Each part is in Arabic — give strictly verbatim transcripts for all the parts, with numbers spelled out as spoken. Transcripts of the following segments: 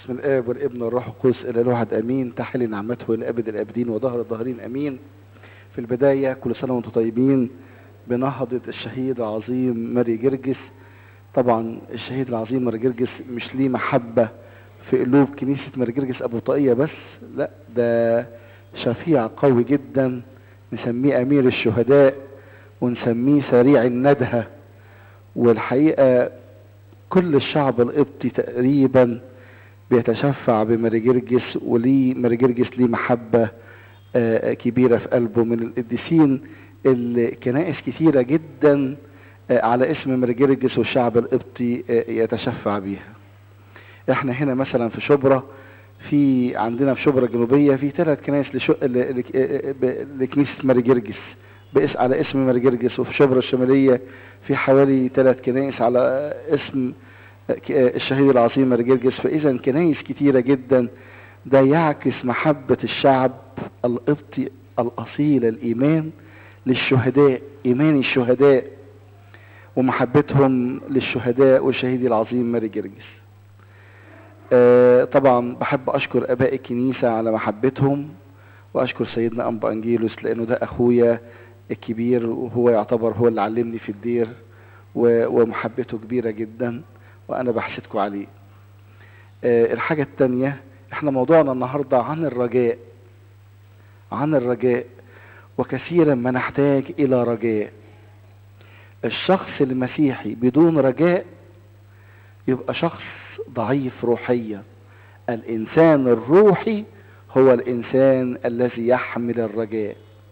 بسم الآب والابن والروح القدس إلى الواحد أمين. تحل نعمته إلى أبد الآبدين وظهر الظاهرين أمين. في البداية كل سنة وأنتم طيبين بنهضة الشهيد العظيم ماري جرجس. طبعا الشهيد العظيم ماري جرجس مش ليه محبة في قلوب كنيسة ماري جرجس أبو طاقية بس، لا ده شفيع قوي جدا، نسميه أمير الشهداء ونسميه سريع الندهة. والحقيقة كل الشعب القبطي تقريبا بيتشفع بماري جرجس، وليه ماري جرجس ليه محبة كبيرة في قلبه. من القديسين الكنائس كثيرة جدا على اسم ماري جرجس والشعب القبطي يتشفع بيها. احنا هنا مثلا في شبرا، في عندنا في شبرا الجنوبية في ثلاث كنائس لشو... لكنيسة ماري جرجس باسم على اسم ماري جرجس، وفي شبرا الشمالية في حوالي ثلاث كنائس على اسم الشهيد العظيم ماري جرجس. فإذا كنائس كتيرة جدا. ده يعكس محبة الشعب القبطي الأصيل الإيمان للشهداء، إيمان الشهداء ومحبتهم للشهداء والشهيد العظيم ماري جرجس. آه طبعا بحب أشكر آباء الكنيسة على محبتهم، وأشكر سيدنا أنبا أنجيلوس لأنه ده أخويا الكبير، وهو يعتبر هو اللي علمني في الدير، ومحبته كبيرة جدا وأنا بحسدكم عليه. آه الحاجة التانية، احنا موضوعنا النهاردة عن الرجاء، عن الرجاء، وكثيرا ما نحتاج إلى رجاء. الشخص المسيحي بدون رجاء يبقى شخص ضعيف روحيا. الإنسان الروحي هو الإنسان الذي يحمل الرجاء.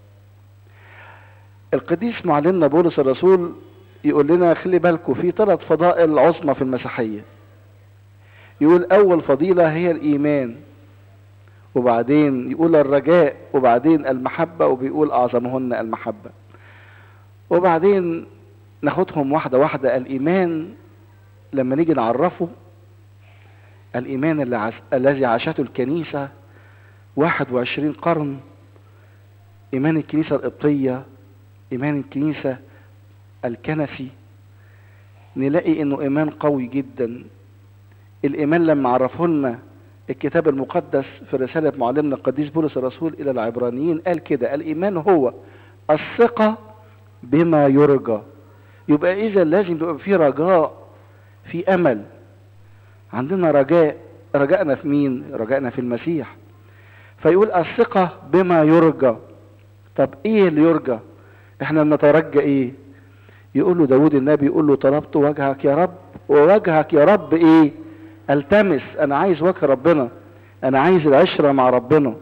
القديس معلمنا بولس الرسول يقول لنا خلي بالكم في ثلاث فضائل عظمى في المسيحية. يقول أول فضيلة هي الإيمان، وبعدين يقول الرجاء، وبعدين المحبة، وبيقول أعظمهن المحبة. وبعدين ناخدهم واحدة واحدة. الإيمان لما نيجي نعرفه، الإيمان اللي عز... الذي عاشته الكنيسة واحد وعشرين قرن، إيمان الكنيسة القبطية، إيمان الكنيسة الكنسي، نلاقي إنه إيمان قوي جدا. الإيمان لما عرفه لنا الكتاب المقدس في رسالة معلمنا القديس بولس الرسول إلى العبرانيين، قال كده: الإيمان هو الثقة بما يرجى. يبقى إذا لازم يبقى في رجاء، في أمل. عندنا رجاء. رجائنا في مين؟ رجائنا في المسيح. فيقول الثقة بما يرجى. طب إيه اللي يرجى؟ إحنا بنترجى إيه؟ يقول له داود النبي، يقول له طلبت وجهك يا رب، ووجهك يا رب إيه؟ التمس. انا عايز وجه ربنا، انا عايز العشرة مع ربنا.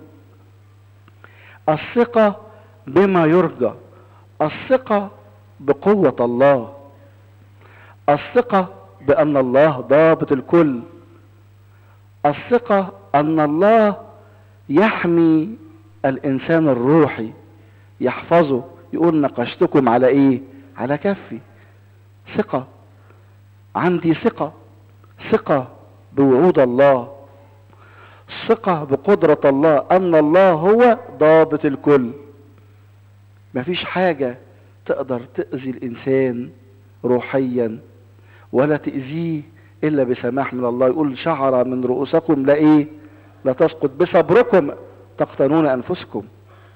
الثقة بما يرجى، الثقة بقوة الله، الثقة بأن الله ضابط الكل، الثقة أن الله يحمي الإنسان الروحي، يحفظه. يقول نقشتكم على إيه؟ على كفي. ثقة، عندي ثقة، ثقة بوعود الله، ثقة بقدرة الله، أن الله هو ضابط الكل. مفيش حاجة تقدر تأذي الإنسان روحيا ولا تأذيه إلا بسماح من الله. يقول شعر من رؤوسكم لا إيه؟ لا تسقط، بصبركم تقتنون أنفسكم.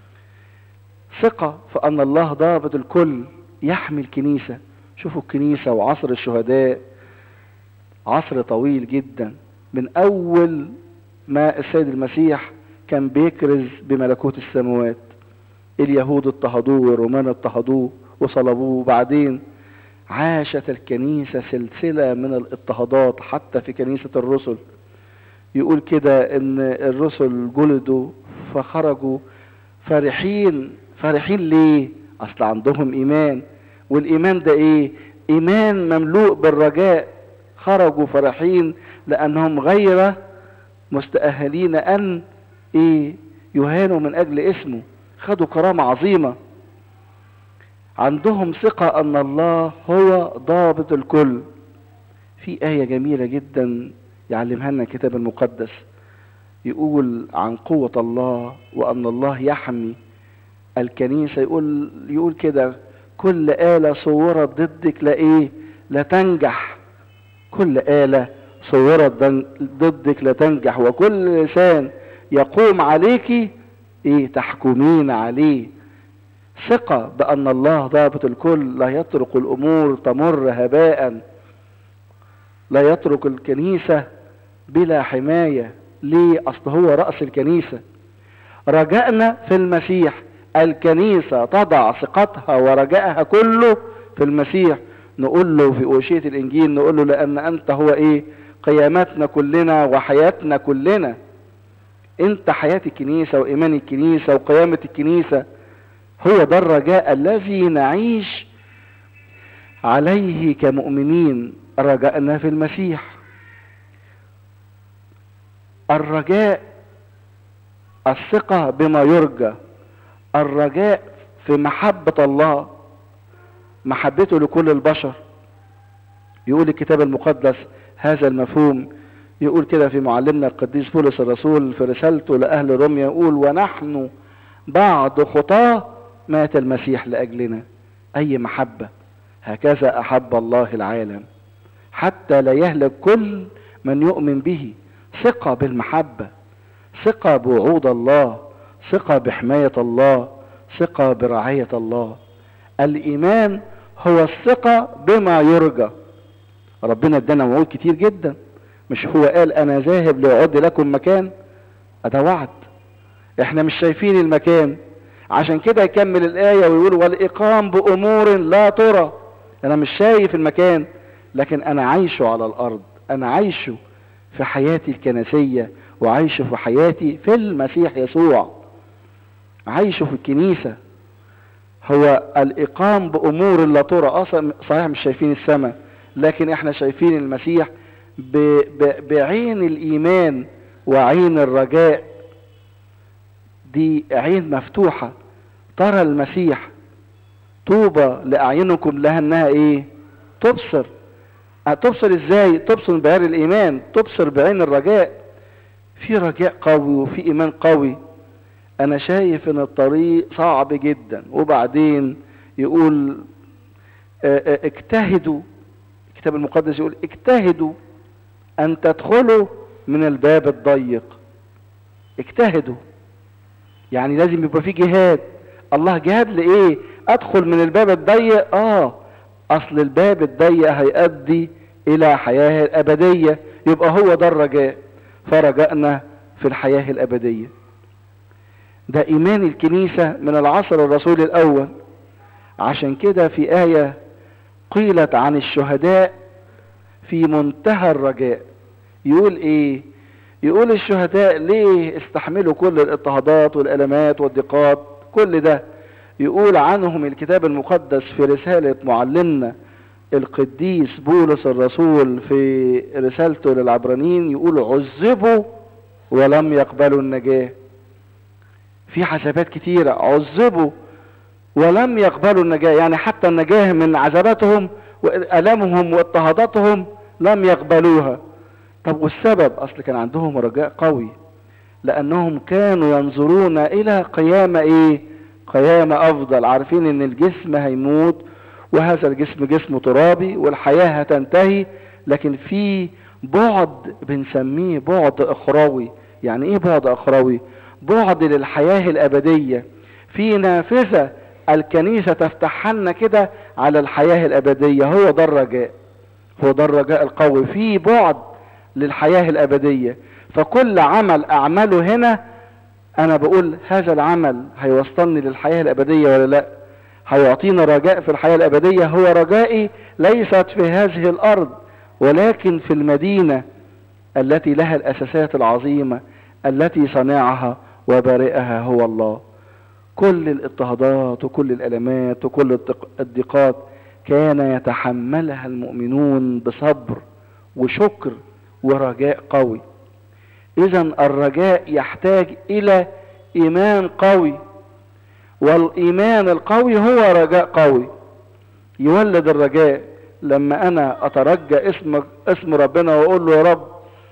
ثقة فأن الله ضابط الكل، يحمي الكنيسة. شوفوا الكنيسة وعصر الشهداء عصر طويل جدا، من أول ما السيد المسيح كان بيكرز بملكوت السماوات. اليهود اضطهدوه والرومان اضطهدوه وصلبوه، وبعدين عاشت الكنيسة سلسلة من الاضطهادات حتى في كنيسة الرسل. يقول كده ان الرسل جلدوا فخرجوا فرحين. فرحين ليه؟ اصل عندهم ايمان، والايمان ده ايه؟ ايمان مملوء بالرجاء. خرجوا فرحين لانهم غير مستأهلين ان ايه؟ يهانوا من اجل اسمه. خدوا كرامة عظيمة. عندهم ثقة ان الله هو ضابط الكل. في آية جميلة جدا يعلمها لنا الكتاب المقدس، يقول عن قوة الله وان الله يحمي الكنيسة. يقول يقول كده: كل آلة صورت ضدك لا ايه؟ لا تنجح. كل آلة صورت ضدك لا تنجح، وكل لسان يقوم عليك ايه تحكمين عليه. ثقة بأن الله ضابط الكل، لا يترك الأمور تمر هباء، لا يترك الكنيسة بلا حماية. ليه؟ أصل هو رأس الكنيسة. رجائنا في المسيح، الكنيسة تضع ثقتها ورجائها كله في المسيح. نقول له في أوشية الإنجيل، نقول له لأن أنت هو إيه؟ قيامتنا كلنا وحياتنا كلنا. أنت حياة الكنيسة وإيمان الكنيسة وقيامة الكنيسة. هو ده الرجاء الذي نعيش عليه كمؤمنين، رجائنا في المسيح. الرجاء الثقة بما يرجى، الرجاء في محبة الله، محبته لكل البشر. يقول الكتاب المقدس هذا المفهوم، يقول كده في معلمنا القديس بولس الرسول في رسالته لأهل روميا، يقول ونحن بعد خطاه مات المسيح لأجلنا. أي محبة! هكذا أحب الله العالم حتى لا يهلك كل من يؤمن به. ثقة بالمحبة، ثقة بوعود الله، ثقة بحماية الله، ثقة برعاية الله. الإيمان هو الثقة بما يرجى. ربنا ادانا وعود كتير جدا، مش هو قال أنا ذاهب لأعد لكم مكان؟ ده وعد، احنا مش شايفين المكان، عشان كده يكمل الآية ويقول والإقام بأمور لا ترى. أنا مش شايف المكان، لكن أنا عايشه على الأرض، أنا عايشه في حياتي الكنسية، وعايشه في حياتي في المسيح يسوع، عايشه في الكنيسة. هو الإقام بأمور لا ترى. أصلا صحيح مش شايفين السماء، لكن احنا شايفين المسيح ب... ب... بعين الإيمان وعين الرجاء. دي عين مفتوحة ترى المسيح. طوبى لأعينكم لها انها ايه؟ تبصر. تبصر ازاي؟ تبصر بعين الإيمان، تبصر بعين الرجاء. في رجاء قوي وفي إيمان قوي. أنا شايف إن الطريق صعب جدا، وبعدين يقول اجتهدوا، الكتاب المقدس يقول اجتهدوا أن تدخلوا من الباب الضيق. اجتهدوا يعني لازم يبقى في جهاد. الله جهاد لإيه؟ أدخل من الباب الضيق. آه أصل الباب الضيق هيؤدي إلى حياة الأبدية، يبقى هو ده الرجاء. فرجائنا في الحياة الأبدية. ده إيمان الكنيسة من العصر الرسولي الأول. عشان كده في آية قيلت عن الشهداء في منتهى الرجاء. يقول إيه؟ يقول الشهداء ليه استحملوا كل الاضطهادات والألمات والضيقات كل ده؟ يقول عنهم الكتاب المقدس في رسالة معلمنا القديس بولس الرسول في رسالته للعبرانيين، يقول عذبوا ولم يقبلوا النجاة. في حسابات كتيرة، عذبوا ولم يقبلوا النجاة، يعني حتى النجاة من عذاباتهم وألمهم واضطهاداتهم لم يقبلوها. طب والسبب؟ أصل كان عندهم رجاء قوي، لأنهم كانوا ينظرون إلى قيامة إيه؟ قيامة أفضل. عارفين إن الجسم هيموت، وهذا الجسم جسم ترابي، والحياة هتنتهي، لكن في بعد بنسميه بعد أخروي. يعني إيه بعد أخروي؟ بعد للحياة الأبدية. في نافذة الكنيسة تفتح لنا كده على الحياة الأبدية. هو ده الرجاء، هو ده الرجاء القوي، في بعد للحياة الأبدية. فكل عمل أعمله هنا أنا بقول هذا العمل هيوصلني للحياة الأبدية ولا لا؟ هيعطينا رجاء في الحياة الأبدية. هو رجائي ليست في هذه الأرض، ولكن في المدينة التي لها الأساسات العظيمة، التي صنعها وبارئها هو الله. كل الاضطهادات وكل الألمات وكل الضيقات كان يتحملها المؤمنون بصبر وشكر ورجاء قوي. إذا الرجاء يحتاج إلى إيمان قوي، والإيمان القوي هو رجاء قوي. يولد الرجاء لما أنا أترجى اسم اسم ربنا وأقول له يا رب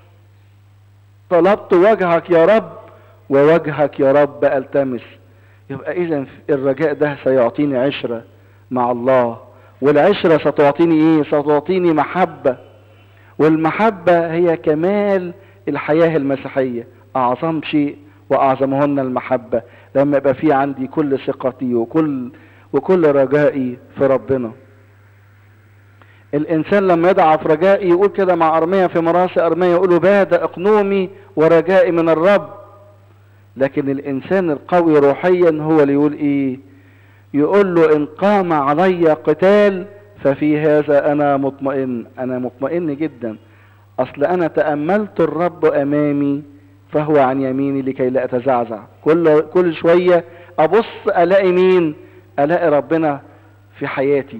طلبت وجهك يا رب، ووجهك يا رب ألتمس. يبقى إذا الرجاء ده سيعطيني عشرة مع الله، والعشرة ستعطيني إيه؟ ستعطيني محبة، والمحبة هي كمال الحياة المسيحية، اعظم شيء واعظمهن المحبة، لما يبقى في عندي كل ثقتي وكل وكل رجائي في ربنا. الانسان لما يضعف رجائي يقول كده مع ارميا في مراسي ارميا، يقولوا باد اقنومي ورجائي من الرب. لكن الانسان القوي روحيا هو اللي يقول ايه؟ يقول له ان قام علي قتال ففي هذا انا مطمئن. انا مطمئن جدا، اصل انا تأملت الرب امامي فهو عن يميني لكي لا اتزعزع. كل كل شوية ابص الاقي مين؟ الاقي ربنا في حياتي.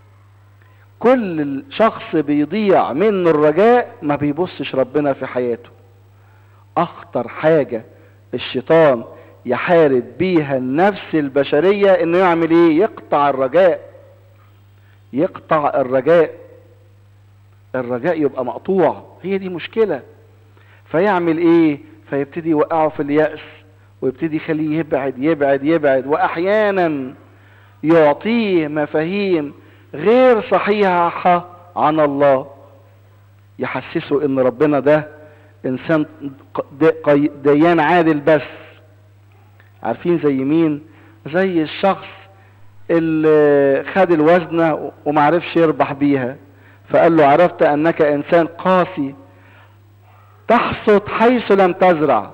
كل شخص بيضيع منه الرجاء ما بيبصش ربنا في حياته. اخطر حاجة الشيطان يحارب بيها النفس البشرية انه يعمل ايه؟ يقطع الرجاء. يقطع الرجاء الرجاء يبقى مقطوع، هي دي مشكلة. فيعمل ايه؟ فيبتدي يوقعه في اليأس، ويبتدي يخليه يبعد يبعد يبعد، واحيانا يعطيه مفاهيم غير صحيحة عن الله، يحسسه ان ربنا ده انسان ديان عادل. بس عارفين زي مين؟ زي الشخص اللي خد الوزنة ومعرفش يربح بيها، فقال له عرفت انك انسان قاسي تحصد حيث لم تزرع.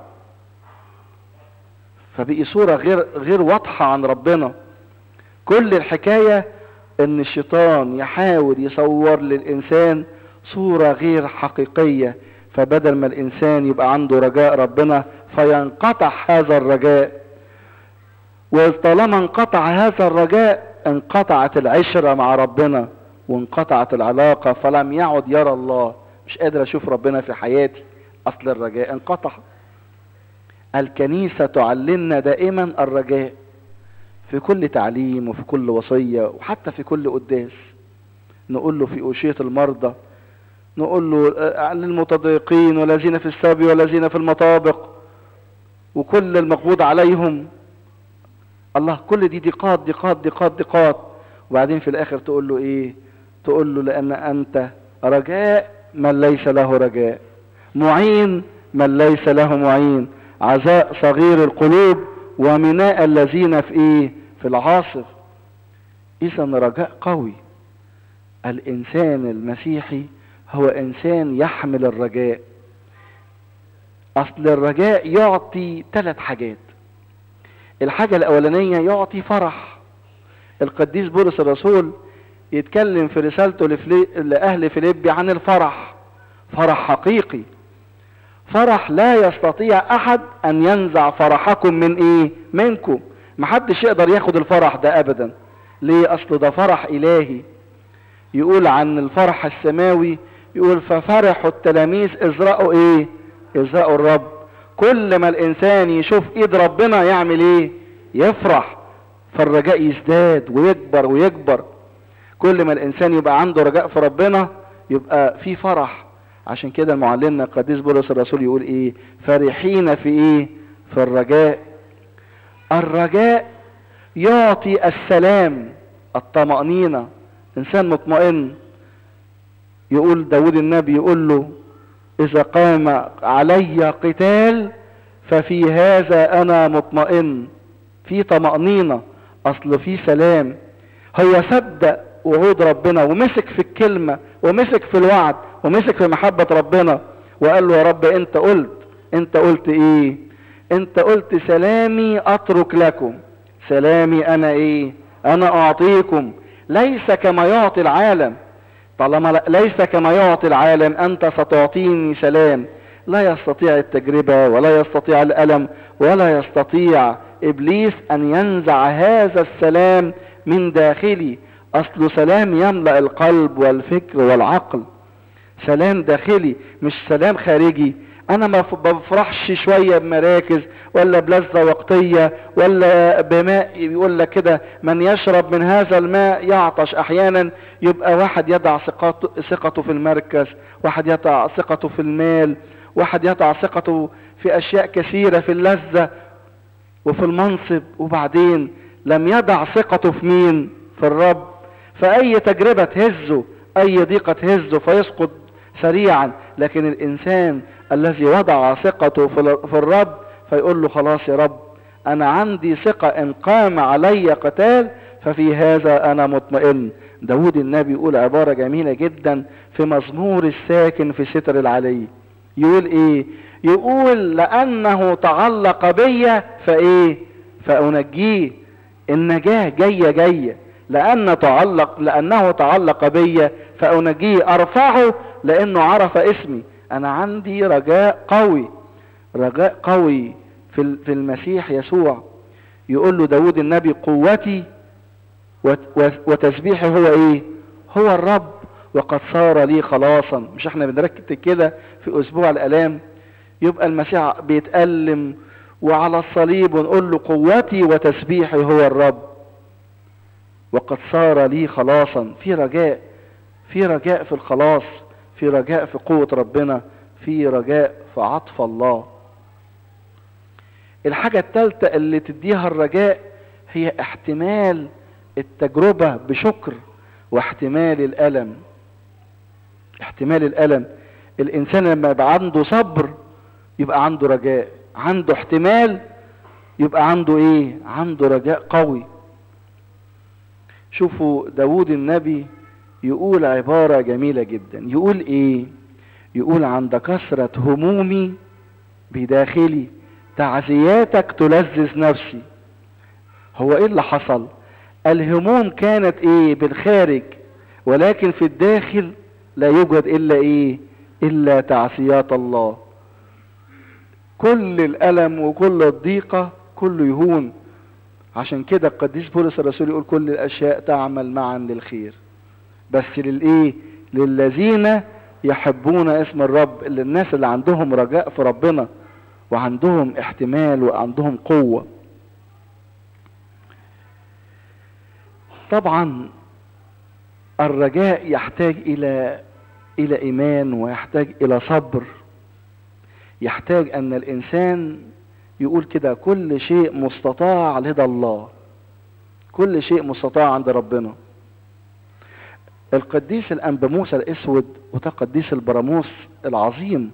فبقي صورة غير غير واضحة عن ربنا. كل الحكاية ان الشيطان يحاول يصور للانسان صورة غير حقيقية، فبدل ما الانسان يبقى عنده رجاء ربنا فينقطع هذا الرجاء. وطالما انقطع هذا الرجاء انقطعت العشرة مع ربنا وانقطعت العلاقة، فلم يعد يرى الله. مش قادر اشوف ربنا في حياتي، اصل الرجاء انقطع. الكنيسة تعلمنا دائما الرجاء في كل تعليم وفي كل وصية وحتى في كل قداس. نقول له في أوشية المرضى، نقول له للمتضايقين والذين في السبي والذين في المطابق وكل المقبوض عليهم. الله، كل دي ضيقات ضيقات ضيقات ضيقات، وبعدين في الاخر تقول له ايه؟ تقول له لان انت رجاء من ليس له رجاء، معين من ليس له معين، عزاء صغير القلوب ومناء الذين في ايه؟ في العاصف. اذا رجاء قوي. الانسان المسيحي هو انسان يحمل الرجاء. اصل الرجاء يعطي ثلاث حاجات. الحاجة الاولانية يعطي فرح. القديس بولس الرسول يتكلم في رسالته لأهل فيليبي عن الفرح، فرح حقيقي، فرح لا يستطيع احد ان ينزع فرحكم من ايه؟ منكم. محدش يقدر ياخد الفرح ده ابدا. ليه؟ اصل ده فرح الهي. يقول عن الفرح السماوي، يقول ففرحوا التلاميذ اذ رأوا ايه؟ اذ رأوا الرب. كل ما الانسان يشوف ايد ربنا يعمل ايه؟ يفرح. فالرجاء يزداد ويكبر ويكبر. كل ما الانسان يبقى عنده رجاء في ربنا يبقى في فرح. عشان كده معلمنا القديس بولس الرسول يقول ايه؟ فرحين في ايه؟ في الرجاء. الرجاء يعطي السلام، الطمأنينة، انسان مطمئن. يقول داود النبي، يقول له اذا قام علي قتال ففي هذا انا مطمئن. في طمأنينة، اصل في سلام. هو صدق وعود ربنا ومسك في الكلمة ومسك في الوعد ومسك في محبة ربنا، وقال له يا رب انت قلت، انت قلت ايه؟ انت قلت سلامي اترك لكم، سلامي انا ايه؟ انا اعطيكم، ليس كما يعطي العالم. طالما ليس كما يعطي العالم انت ستعطيني سلام. لا يستطيع التجربة ولا يستطيع الألم ولا يستطيع ابليس ان ينزع هذا السلام من داخلي. اصله سلام يملأ القلب والفكر والعقل، سلام داخلي مش سلام خارجي. انا ما بفرحش شوية بمراكز ولا بلذة وقتية ولا بماء. يقول لك كده من يشرب من هذا الماء يعطش. احيانا يبقى واحد يضع ثقته في المركز، واحد يضع ثقته في المال، واحد يضع ثقته في اشياء كثيرة، في اللذة وفي المنصب، وبعدين لم يضع ثقته في مين؟ في الرب. فاي تجربة تهزه، اي ضيقة تهزه فيسقط سريعا. لكن الانسان الذي وضع ثقته في الرب فيقول له خلاص يا رب انا عندي ثقة ان قام علي قتال ففي هذا انا مطمئن. داود النبي يقول عبارة جميلة جدا في مزمور الساكن في ستر العلي. يقول ايه؟ يقول لانه تعلق بي فايه فانجيه. النجاة جاية جاية لأن تعلق لأنه تعلق بي فأنجيه، أرفعه لأنه عرف اسمي. أنا عندي رجاء قوي، رجاء قوي في في المسيح يسوع. يقول له داود النبي قوتي وتسبيحي هو إيه؟ هو الرب وقد صار لي خلاصا. مش احنا بنركز كده في أسبوع الآلام؟ يبقى المسيح بيتألم وعلى الصليب ونقول له قوتي وتسبيحي هو الرب وقد صار لي خلاصا. في رجاء، في رجاء في الخلاص، في رجاء في قوة ربنا، في رجاء في عطف الله. الحاجة الثالثة اللي تديها الرجاء هي احتمال التجربة بشكر واحتمال الألم. احتمال الألم، الإنسان لما يبقى عنده صبر يبقى عنده رجاء، عنده احتمال يبقى عنده ايه؟ عنده رجاء قوي. شوفوا داود النبي يقول عبارة جميلة جدا. يقول ايه؟ يقول عند كثرة همومي بداخلي تعزياتك تلذذ نفسي. هو ايه اللي حصل؟ الهموم كانت ايه؟ بالخارج، ولكن في الداخل لا يوجد الا ايه؟ الا تعزيات الله. كل الالم وكل الضيقة كله يهون. عشان كده القديس بولس الرسول يقول كل الاشياء تعمل معا للخير، بس للايه؟ للذين يحبون اسم الرب. اللي الناس اللي عندهم رجاء في ربنا وعندهم احتمال وعندهم قوة. طبعا الرجاء يحتاج الى الى ايمان ويحتاج الى صبر. يحتاج ان الانسان يقول كده كل شيء مستطاع لدى الله، كل شيء مستطاع عند ربنا. القديس الأنبا موسى الأسود وده قديس البراموس العظيم.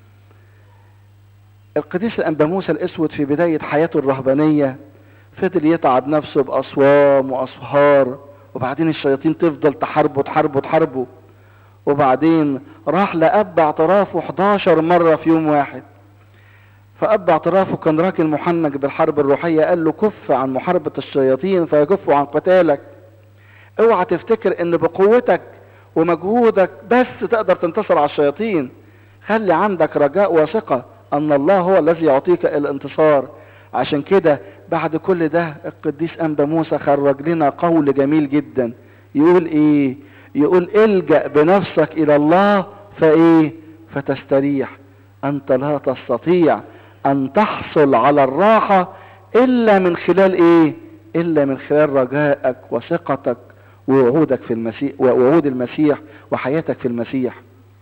القديس الأنبا موسى الأسود في بداية حياته الرهبانية فضل يتعب نفسه بأصوام وأصهار، وبعدين الشياطين تفضل تحاربه تحاربه تحاربه، وبعدين راح لأب اعترافه حداشر مرة في يوم واحد. فأب اعترافه كان راجل محنك بالحرب الروحية، قال له كف عن محاربة الشياطين فيكفوا عن قتالك. اوعى تفتكر ان بقوتك ومجهودك بس تقدر تنتصر على الشياطين. خلي عندك رجاء وثقة ان الله هو الذي يعطيك الانتصار. عشان كده بعد كل ده القديس أنبا موسى خرج لنا قول جميل جدا. يقول ايه؟ يقول الجأ بنفسك الى الله فايه؟ فتستريح. انت لا تستطيع ان تحصل على الراحة الا من خلال ايه؟ الا من خلال رجائك وثقتك ووعودك في المسيح ووعود المسيح وحياتك في المسيح.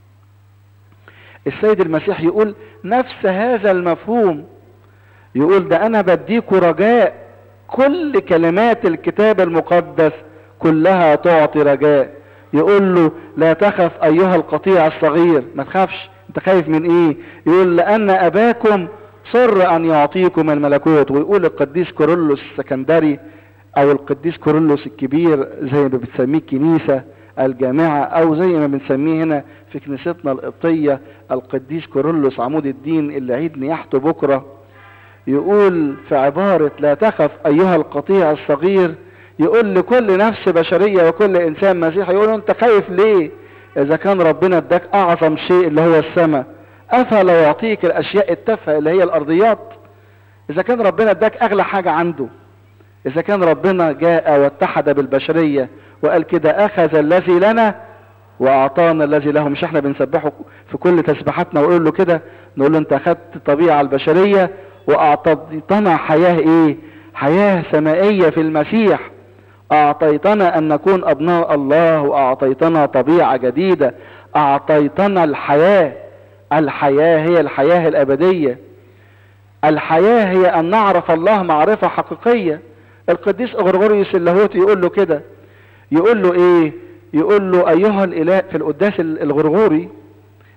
السيد المسيح يقول نفس هذا المفهوم. يقول ده انا بديكوا رجاء. كل كلمات الكتاب المقدس كلها تعطي رجاء. يقول له لا تخف ايها القطيع الصغير. ما تخافش. انت خايف من ايه؟ يقول لان اباكم صر ان يعطيكم الملكوت. ويقول القديس كورولوس السكندري او القديس كورولوس الكبير زي ما بتسميه الكنيسة الجامعة او زي ما بنسميه هنا في كنيستنا القبطية القديس كورولوس عمود الدين اللي عيد نياحته بكرة. يقول في عبارة لا تخف ايها القطيع الصغير، يقول لكل نفس بشرية وكل انسان مسيحي، يقول انت خايف ليه؟ اذا كان ربنا اداك اعظم شيء اللي هو السماء، افلا يعطيك الاشياء التافهة اللي هي الارضيات؟ اذا كان ربنا اداك اغلى حاجة عنده، اذا كان ربنا جاء واتحد بالبشرية وقال كده اخذ الذي لنا واعطانا الذي له. مش احنا بنسبحه في كل تسبيحاتنا وقول له كده، نقول له انت اخذت الطبيعة البشرية واعطيتنا حياة ايه؟ حياة سمائية في المسيح. اعطيتنا ان نكون ابناء الله واعطيتنا طبيعة جديدة. اعطيتنا الحياة. الحياة هي الحياة الابدية. الحياة هي ان نعرف الله معرفة حقيقية. القديس غرغوريوس اللاهوتي يقول له كده، يقول له ايه؟ يقول له ايها الاله في القداس الغرغوري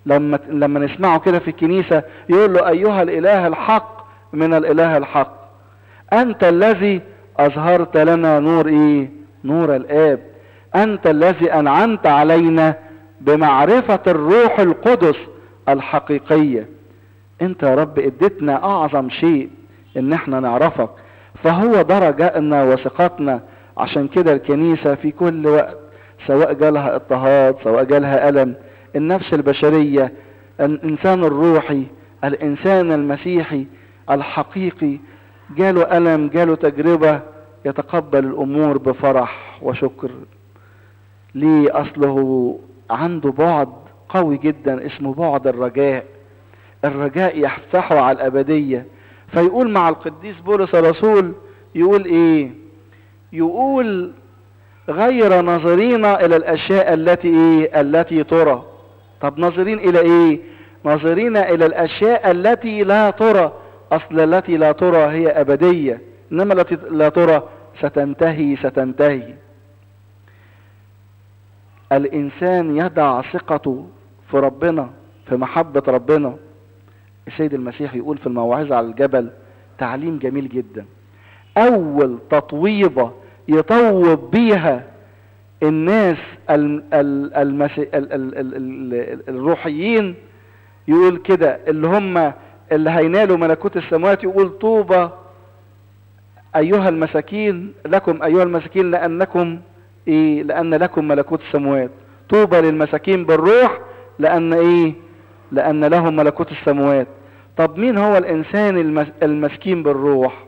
لما لما نسمعه كده في الكنيسة يقول له ايها الاله الحق من الاله الحق، انت الذي اظهرت لنا نور ايه؟ نور الاب، انت الذي انعمت علينا بمعرفة الروح القدس الحقيقية. انت يا رب اديتنا اعظم شيء ان احنا نعرفك، فهو ده رجائنا وثقتنا. عشان كده الكنيسة في كل وقت سواء جالها اضطهاد سواء جالها ألم، النفس البشرية، الإنسان الروحي، الإنسان المسيحي الحقيقي جاله ألم جاله تجربة يتقبل الأمور بفرح وشكر. ليه؟ أصله عنده بعد قوي جدا اسمه بعد الرجاء. الرجاء يفتحه على الأبدية. فيقول مع القديس بولس الرسول يقول ايه؟ يقول غير ناظرين الى الاشياء التي ايه؟ التي ترى. طب ناظرين الى ايه؟ ناظرين الى الاشياء التي لا ترى. اصل التي لا ترى هي ابدية، انما التي لا ترى ستنتهي ستنتهي. الانسان يضع ثقته في ربنا، في محبة ربنا. السيد المسيح يقول في الموعظة على الجبل تعليم جميل جدا. اول تطويبة يطوب بيها الناس المسي... الروحيين يقول كده اللي هم اللي هينالوا ملكوت السماوات، يقول طوبى ايها المساكين لكم ايها المساكين لانكم ايه؟ لان لكم ملكوت السماوات. طوبى للمساكين بالروح لان ايه؟ لان لهم ملكوت السماوات. طب مين هو الانسان المسكين بالروح؟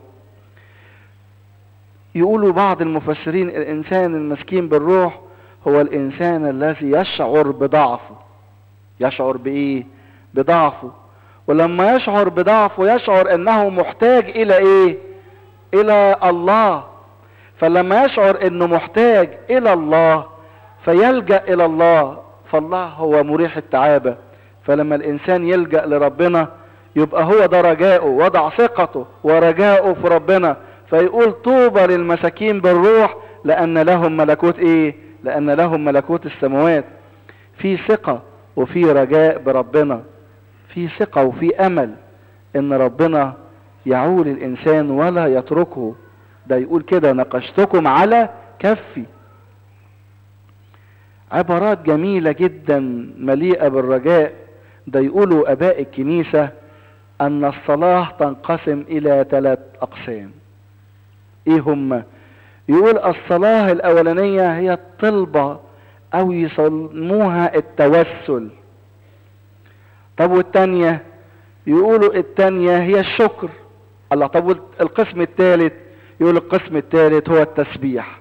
يقولوا بعض المفسرين الانسان المسكين بالروح هو الانسان الذي يشعر بضعفه. يشعر بايه؟ بضعفه. ولما يشعر بضعفه يشعر انه محتاج الى ايه؟ الى الله. فلما يشعر انه محتاج الى الله فيلجأ الى الله، فالله هو مريح التعابة. فلما الانسان يلجأ لربنا يبقى هو ده رجاؤه، وضع ثقته ورجاؤه في ربنا. فيقول طوبى للمساكين بالروح لان لهم ملكوت ايه؟ لان لهم ملكوت السماوات. في ثقة وفي رجاء بربنا، في ثقة وفي امل ان ربنا يعول الانسان ولا يتركه. ده يقول كده نقشتكم على كفي. عبارات جميلة جدا مليئة بالرجاء. ده يقولوا اباء الكنيسة ان الصلاة تنقسم الى ثلاث اقسام. ايه هم؟ يقول الصلاة الاولانية هي الطلبة او يسموها التوسل. طب والتانية؟ يقولوا التانية هي الشكر. الله. طب القسم الثالث؟ يقول القسم الثالث هو التسبيح.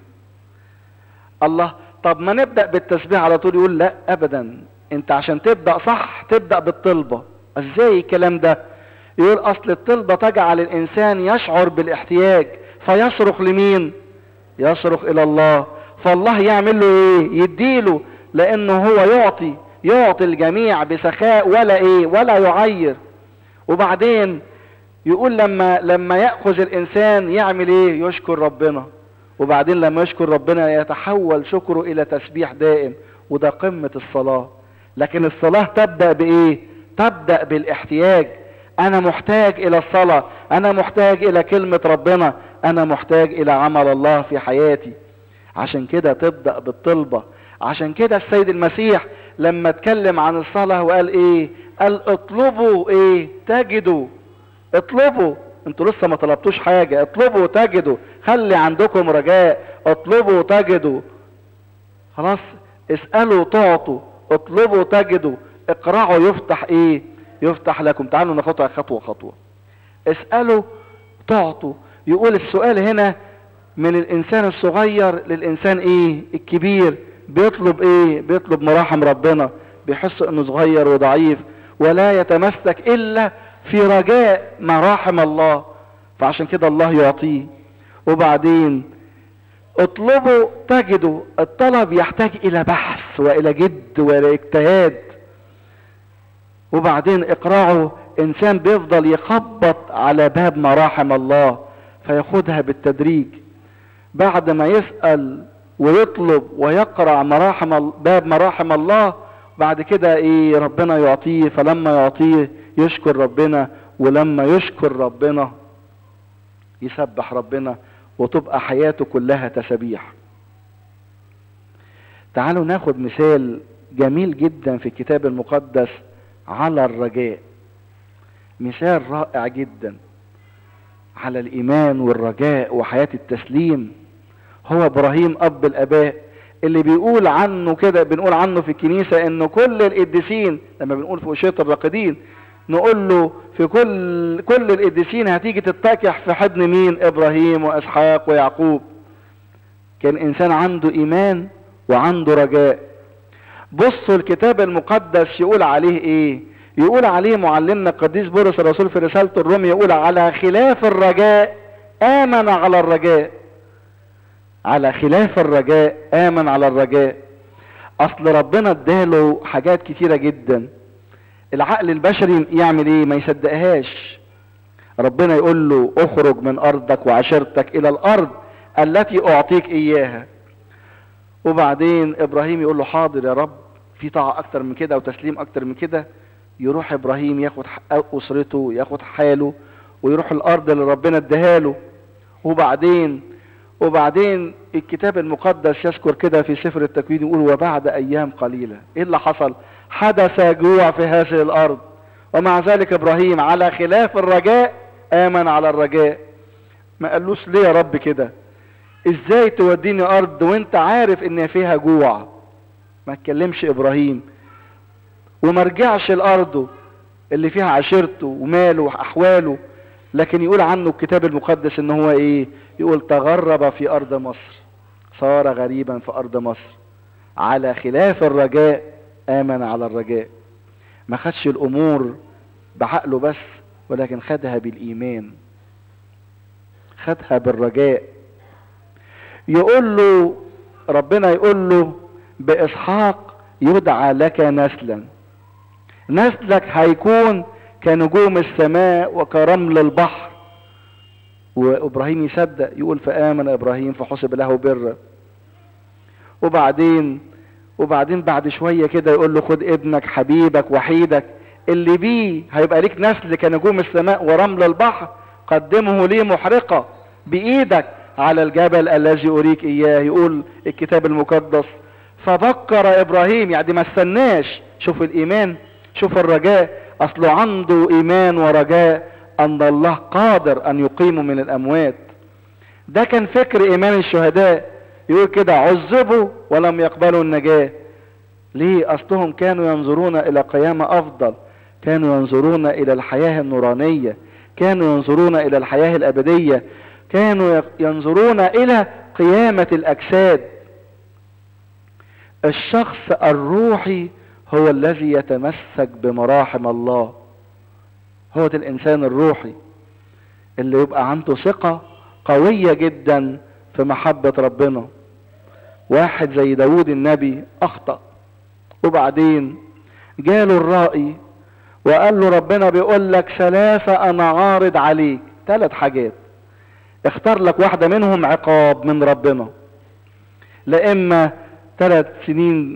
الله. طب ما نبدأ بالتسبيح على طول؟ يقول لا ابدا، انت عشان تبدأ صح تبدأ بالطلبة. ازاي الكلام ده؟ يقول اصل الطلبة تجعل الانسان يشعر بالاحتياج فيصرخ لمين؟ يصرخ الى الله. فالله يعمل له ايه؟ يديله، لانه هو يعطي يعطي الجميع بسخاء ولا ايه؟ ولا يعير. وبعدين يقول لما لما يأخذ الانسان يعمل ايه؟ يشكر ربنا. وبعدين لما يشكر ربنا يتحول شكره الى تسبيح دائم، وده قمة الصلاة. لكن الصلاة تبدأ بايه؟ تبدأ بالاحتياج. انا محتاج الى الصلاة، انا محتاج الى كلمة ربنا، انا محتاج الى عمل الله في حياتي. عشان كده تبدأ بالطلبة. عشان كده السيد المسيح لما اتكلم عن الصلاة وقال ايه؟ قال اطلبوا ايه؟ تجدوا. اطلبوا، انتوا لسه ما طلبتوش حاجة، اطلبوا تجدوا. خلي عندكم رجاء، اطلبوا تجدوا. خلاص. اسألوا تعطوا، اطلبوا تجدوا، اقرعوا يفتح ايه؟ يفتح لكم. تعالوا ناخدها خطوة خطوة. اسألوا تعطوا. يقول السؤال هنا من الانسان الصغير للانسان ايه؟ الكبير. بيطلب ايه؟ بيطلب مراحم ربنا، بيحس انه صغير وضعيف ولا يتمسك الا في رجاء مراحم الله، فعشان كده الله يعطيه. وبعدين اطلبوا تجدوا. الطلب يحتاج الى بحث والى جد والى اجتهاد. وبعدين اقرعوا، انسان بيفضل يخبط على باب مراحم الله فياخدها بالتدريج. بعد ما يسأل ويطلب ويقرع مراحم باب مراحم الله بعد كده ايه ربنا يعطيه، فلما يعطيه يشكر ربنا، ولما يشكر ربنا يسبح ربنا، وتبقى حياته كلها تسبيح. تعالوا ناخد مثال جميل جدا في الكتاب المقدس على الرجاء، مثال رائع جدا على الايمان والرجاء وحياة التسليم. هو ابراهيم اب الاباء، اللي بيقول عنه كده، بنقول عنه في الكنيسة انه كل القديسين، لما بنقول في أشية الراقدين نقول له في كل كل القديسين هتيجي تتكح في حضن مين؟ ابراهيم واسحاق ويعقوب. كان انسان عنده ايمان وعنده رجاء. بصوا الكتاب المقدس يقول عليه ايه؟ يقول عليه معلمنا القديس بولس الرسول في رسالة الروم، يقول على خلاف الرجاء آمن على الرجاء. على خلاف الرجاء آمن على الرجاء. اصل ربنا اداله حاجات كتيرة جدا، العقل البشري يعمل ايه؟ ما يصدقهاش. ربنا يقول له اخرج من ارضك وعشيرتك الى الارض التي اعطيك اياها. وبعدين ابراهيم يقول له حاضر يا رب، في طاعة اكتر من كده وتسليم اكتر من كده. يروح ابراهيم ياخد اسرته، ياخد حاله، ويروح الارض اللي ربنا اداها له. وبعدين وبعدين الكتاب المقدس يذكر كده في سفر التكوين، يقول وبعد ايام قليلة ايه اللي حصل؟ حدث جوع في هذه الارض، ومع ذلك ابراهيم على خلاف الرجاء امن على الرجاء. ما قالوش ليه يا رب كده؟ ازاي توديني ارض وانت عارف ان فيها جوع؟ ما اتكلمش ابراهيم، وما رجعش الارض اللي فيها عشيرته وماله واحواله، لكن يقول عنه الكتاب المقدس ان هو ايه؟ يقول تغرب في ارض مصر، صار غريبا في ارض مصر. على خلاف الرجاء آمن على الرجاء. ما خدش الامور بعقله بس، ولكن خدها بالايمان، خدها بالرجاء. يقول له ربنا، يقول له باسحاق يدعى لك نسلا، نسلك هيكون كنجوم السماء وكرمل البحر. وابراهيم يصدق، يقول فآمن ابراهيم فحسب له بر. وبعدين وبعدين بعد شوية كده يقول له خد ابنك حبيبك وحيدك اللي بيه هيبقى ليك نسل كنجوم السماء ورمل البحر، قدمه لي محرقة بإيدك على الجبل الذي أريك إياه. يقول الكتاب المقدس فبكر إبراهيم، يعني ما استناش. شوف الإيمان، شوف الرجاء، أصله عنده إيمان ورجاء أن الله قادر أن يقيمه من الأموات. ده كان فكر إيمان الشهداء. يقول كده عذبوا ولم يقبلوا النجاة. ليه؟ أصلهم كانوا ينظرون إلى قيامة أفضل، كانوا ينظرون إلى الحياة النورانية، كانوا ينظرون إلى الحياة الأبدية، كانوا ينظرون إلى قيامة الأجساد. الشخص الروحي هو الذي يتمسك بمراحم الله، هو ده الإنسان الروحي اللي يبقى عنده ثقة قوية جدا في محبة ربنا. واحد زي داود النبي أخطأ، وبعدين جاله الرائي وقال له ربنا بيقول لك ثلاثة أنا عارض عليك، ثلاث حاجات، اختار لك واحدة منهم عقاب من ربنا، لا إما ثلاث سنين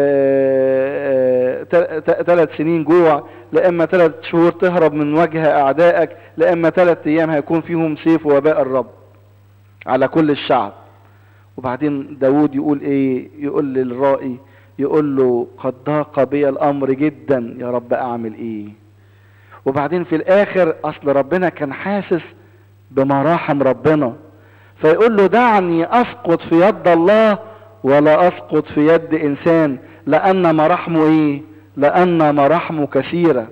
ثلاث سنين جوع، لا إما ثلاث شهور تهرب من وجه أعدائك، لا إما ثلاث أيام هيكون فيهم سيف وباء الرب على كل الشعب. وبعدين داود يقول ايه؟ يقول للرائي، يقول له قد ضاق بي الامر جدا يا رب اعمل ايه؟ وبعدين في الاخر اصل ربنا كان حاسس بمراحم ربنا، فيقول له دعني اسقط في يد الله ولا اسقط في يد انسان، لان مراحمه ايه؟ لان مراحمه كثيرة.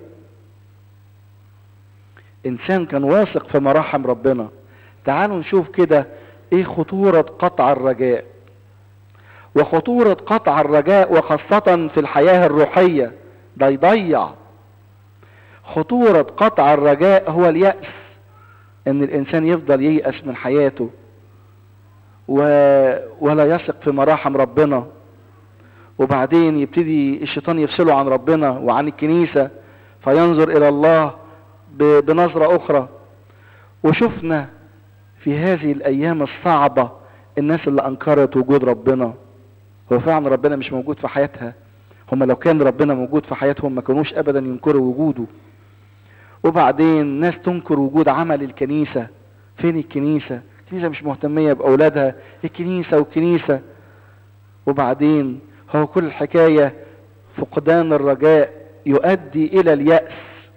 انسان كان واثق في مراحم ربنا. تعالوا نشوف كده ايه خطورة قطع الرجاء، وخطورة قطع الرجاء وخاصة في الحياة الروحية، ده يضيع. خطورة قطع الرجاء هو اليأس، ان الانسان يفضل ييأس من حياته و... ولا يثق في مراحم ربنا، وبعدين يبتدي الشيطان يفصله عن ربنا وعن الكنيسة، فينظر الى الله ب... بنظرة اخرى. وشفنا في هذه الايام الصعبة الناس اللي انكرت وجود ربنا، هو فعلا ربنا مش موجود في حياتها، هم لو كان ربنا موجود في حياتهم ما كانوش ابدا ينكروا وجوده. وبعدين ناس تنكر وجود عمل الكنيسة. فين الكنيسة؟ الكنيسة مش مهتمية بأولادها، الكنيسة والكنيسة. وبعدين هو كل الحكاية فقدان الرجاء يؤدي إلى اليأس،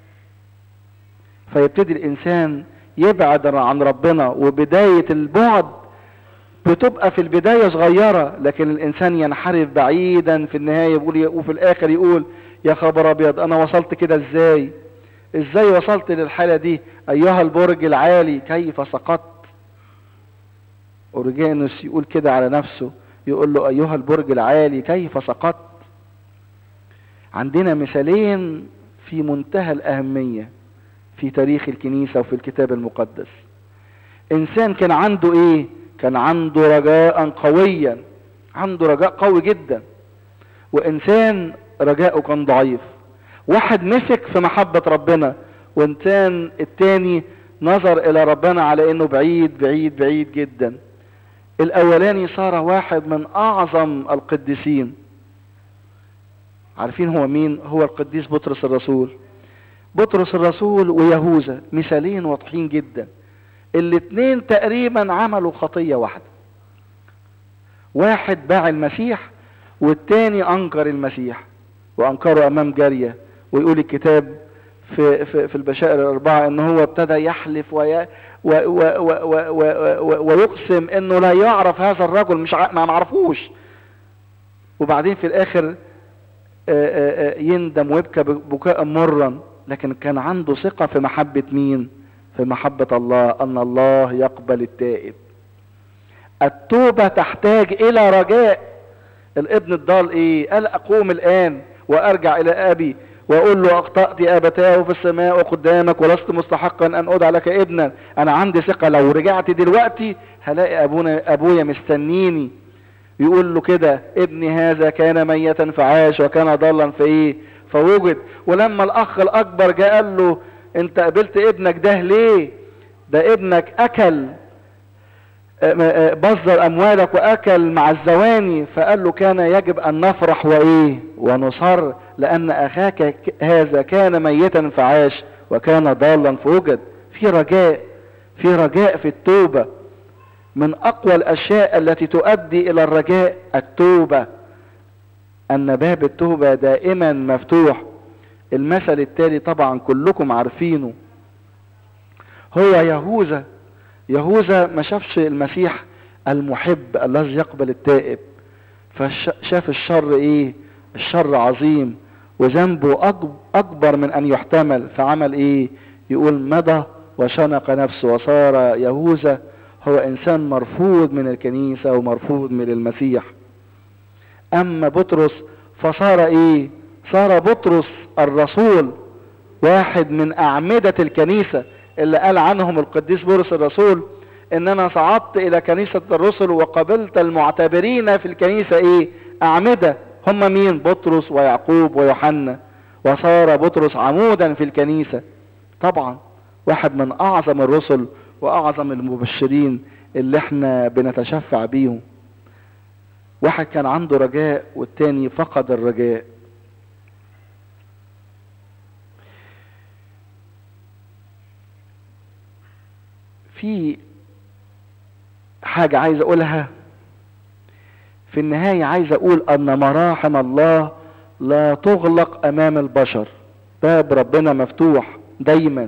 فيبتدي الإنسان يبعد عن ربنا. وبداية البعد بتبقى في البداية صغيرة، لكن الإنسان ينحرف بعيدا في النهاية يقول، وفي الآخر يقول يا خبر أبيض، أنا وصلت كده إزاي؟ إزاي وصلت للحالة دي؟ أيها البرج العالي كيف سقطت؟ أوريجانوس يقول كده على نفسه، يقول له أيها البرج العالي كيف سقطت. عندنا مثالين في منتهى الأهمية في تاريخ الكنيسة وفي الكتاب المقدس. إنسان كان عنده إيه؟ كان عنده رجاء قويا، عنده رجاء قوي جدا. وإنسان رجاؤه كان ضعيف. واحد مسك في محبة ربنا، وإنسان التاني نظر إلى ربنا على إنه بعيد بعيد بعيد جدا. الأولاني صار واحد من أعظم القديسين. عارفين هو مين؟ هو القديس بطرس الرسول. بطرس الرسول ويهوذا مثالين واضحين جدا. الاتنين تقريبا عملوا خطية واحدة. واحد باع المسيح والتاني أنكر المسيح، وأنكره أمام جارية. ويقول الكتاب في, في, في البشائر الأربعة إن هو ابتدى يحلف وي و و و و و و ويقسم إنه لا يعرف هذا الرجل، مش ع... ما نعرفوش. وبعدين في الآخر يندم ويبكى بكاء مرا، لكن كان عنده ثقة في محبة مين؟ في محبة الله، أن الله يقبل التائب. التوبة تحتاج إلى رجاء. الابن الضال إيه؟ قال أقوم الآن وأرجع إلى أبي وأقول له أخطأت يا أبتاه في السماء قدامك ولست مستحقا أن أدعى لك ابنا. أنا عندي ثقة لو رجعت دلوقتي هلاقي أبونا أبويا مستنيني. يقول له كده ابني هذا كان ميتا فعاش وكان ضالا في إيه؟ فوجد. ولما الأخ الأكبر جاء قال له أنت قبلت ابنك ده ليه؟ ده ابنك أكل بذر أموالك وأكل مع الزواني. فقال له كان يجب أن نفرح وإيه؟ ونصر، لأن أخاك هذا كان ميتا فعاش وكان ضالا فوجد. في رجاء، في رجاء في التوبة. من أقوى الأشياء التي تؤدي إلى الرجاء التوبة، أن باب التوبة دائما مفتوح. المثل التالي طبعا كلكم عارفينه، هو يهوذا. يهوذا ما شافش المسيح المحب الذي يقبل التائب، فشاف الشر ايه؟ الشر عظيم وذنبه اكبر من ان يحتمل، فعمل ايه؟ يقول مضى وشنق نفسه، وصار يهوذا هو انسان مرفوض من الكنيسة ومرفوض من المسيح. اما بطرس فصار ايه؟ صار بطرس الرسول، واحد من اعمدة الكنيسة، اللي قال عنهم القديس بولس الرسول ان انا صعدت الى كنيسة الرسل وقابلت المعتبرين في الكنيسة ايه؟ اعمدة. هم مين؟ بطرس ويعقوب ويوحنا. وصار بطرس عمودا في الكنيسة. طبعا واحد من اعظم الرسل واعظم المبشرين اللي احنا بنتشفع بيهم. واحد كان عنده رجاء والتاني فقد الرجاء. في حاجة عايز اقولها في النهاية. عايز اقول ان مراحم الله لا تغلق امام البشر. باب ربنا مفتوح دايما.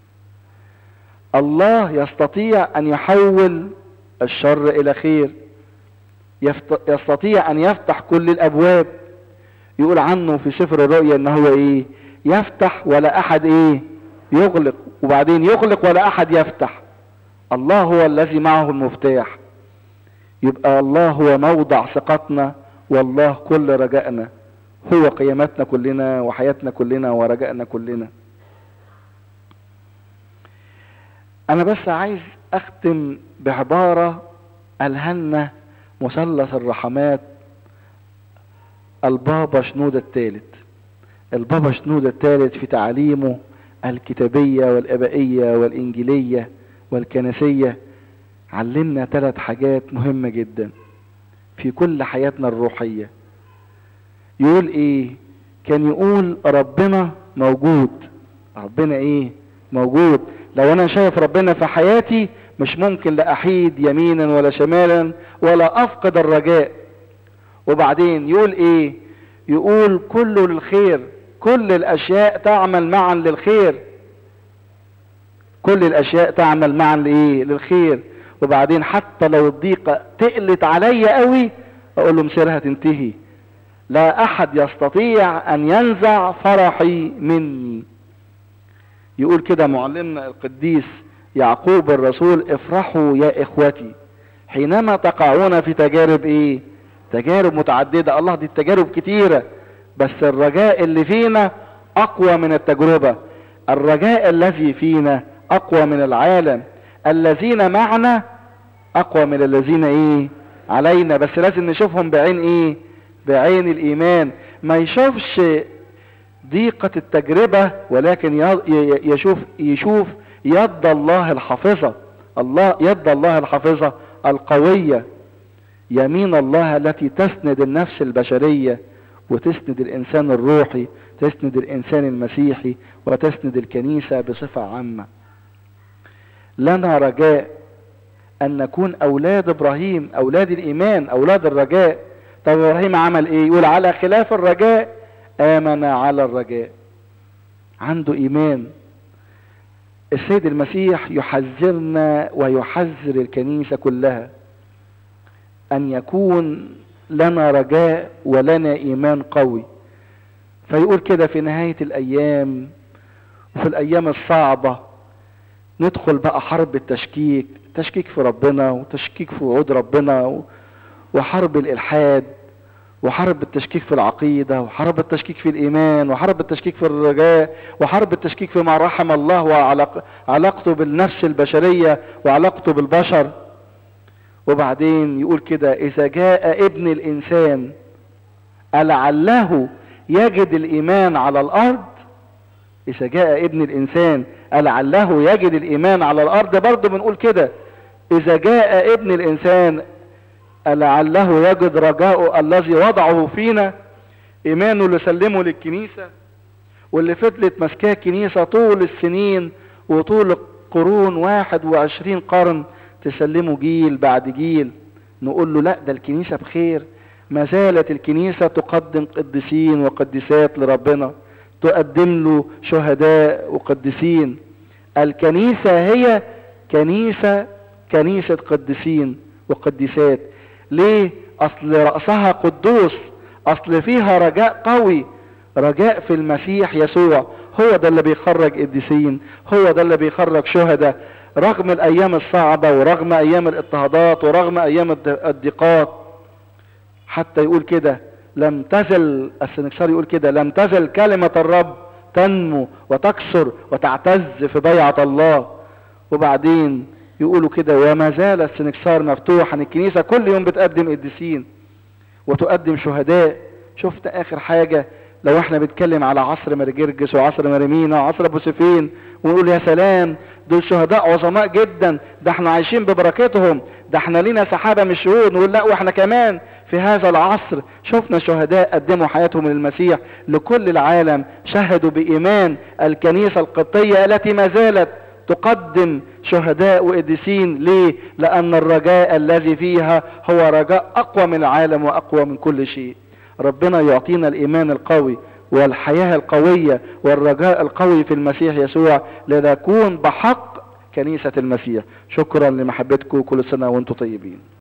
الله يستطيع ان يحول الشر الى خير، يستطيع ان يفتح كل الابواب. يقول عنه في سفر الرؤيا ان هو ايه؟ يفتح ولا احد ايه؟ يغلق، وبعدين يغلق ولا احد يفتح. الله هو الذي معه المفتاح. يبقى الله هو موضع ثقتنا، والله كل رجائنا، هو قيامتنا كلنا وحياتنا كلنا ورجائنا كلنا. انا بس عايز اختم بعبارة قالها مثلث الرحمات البابا شنودة الثالث. البابا شنودة الثالث في تعاليمه الكتابية والابائية والانجيلية والكنسية علمنا ثلاث حاجات مهمة جدا في كل حياتنا الروحية. يقول ايه؟ كان يقول ربنا موجود. ربنا ايه؟ موجود. لو انا شايف ربنا في حياتي مش ممكن لا احيد يمينا ولا شمالا ولا افقد الرجاء. وبعدين يقول ايه؟ يقول كله للخير، كل الاشياء تعمل معا للخير، كل الاشياء تعمل معا لايه؟ للخير. وبعدين حتى لو الضيقة تقلت عليا قوي اقول له مصيرها تنتهي، لا احد يستطيع ان ينزع فرحي مني. يقول كده معلمنا القديس يعقوب الرسول: افرحوا يا اخوتي حينما تقعون في تجارب ايه؟ تجارب متعددة. الله، دي التجارب كتيرة، بس الرجاء اللي فينا اقوى من التجربة. الرجاء الذي فينا اقوى من العالم. الذين معنا اقوى من الذين ايه؟ علينا. بس لازم نشوفهم بعين ايه؟ بعين الايمان. ما يشوفش ضيقة التجربة، ولكن يشوف يشوف يد الله الحافظة. الله، يد الله الحافظة القوية، يمين الله التي تسند النفس البشرية وتسند الانسان الروحي، تسند الانسان المسيحي وتسند الكنيسة بصفة عامة. لنا رجاء ان نكون اولاد ابراهيم، اولاد الايمان، اولاد الرجاء. طب ابراهيم عمل ايه؟ يقول على خلاف الرجاء امن على الرجاء. عنده ايمان. السيد المسيح يحذرنا ويحذر الكنيسة كلها ان يكون لنا رجاء ولنا ايمان قوي. فيقول كده في نهاية الايام وفي الايام الصعبة ندخل بقى حرب التشكيك، تشكيك في ربنا وتشكيك في وعود ربنا، وحرب الالحاد، وحرب التشكيك في العقيدة، وحرب التشكيك في الايمان، وحرب التشكيك في الرجاء، وحرب التشكيك فيما رحم الله وعلاقته بالنفس البشرية وعلاقته بالبشر. وبعدين يقول كده: اذا جاء ابن الانسان ألعله يجد الايمان على الارض؟ اذا جاء ابن الانسان ألعله يجد الايمان على الارض. برضه بنقول كده: اذا جاء ابن الانسان ألعله يجد رجاءه الذي وضعه فينا. ايمانه اللي سلمه للكنيسة واللي فضلت مسكاه الكنيسة طول السنين وطول القرون، واحد وعشرين قرن، تسلمه جيل بعد جيل. نقول له لا، ده الكنيسة بخير، ما زالت الكنيسة تقدم قديسين وقديسات لربنا، تقدم له شهداء وقديسين. الكنيسة هي كنيسة كنيسة قديسين وقديسات. ليه؟ اصل رأسها قدوس، اصل فيها رجاء قوي، رجاء في المسيح يسوع. هو ده اللي بيخرج قديسين، هو ده اللي بيخرج شهداء رغم الايام الصعبة ورغم ايام الاضطهادات ورغم ايام الضيقات. حتى يقول كده: لم تزل السنكسار يقول كده: لم تزل كلمة الرب تنمو وتكسر وتعتز في بيعة الله. وبعدين يقولوا كده: وما زال السنكسار مفتوحا. الكنيسة كل يوم بتقدم قديسين وتقدم شهداء. شفت اخر حاجة لو احنا بنتكلم على عصر مرجرجس وعصر مريمينا وعصر ابو سفين ونقول يا سلام دول شهداء عظماء جدا، ده احنا عايشين ببركتهم، ده احنا لينا سحابة من الشهود. نقول لا، واحنا كمان في هذا العصر شفنا شهداء قدموا حياتهم للمسيح لكل العالم، شهدوا بإيمان الكنيسة القبطية التي ما زالت تقدم شهداء وقديسين. ليه؟ لأن الرجاء الذي فيها هو رجاء أقوى من العالم وأقوى من كل شيء. ربنا يعطينا الإيمان القوي والحياة القوية والرجاء القوي في المسيح يسوع لنكون بحق كنيسة المسيح. شكرا لمحبتكم، كل سنة وانتم طيبين.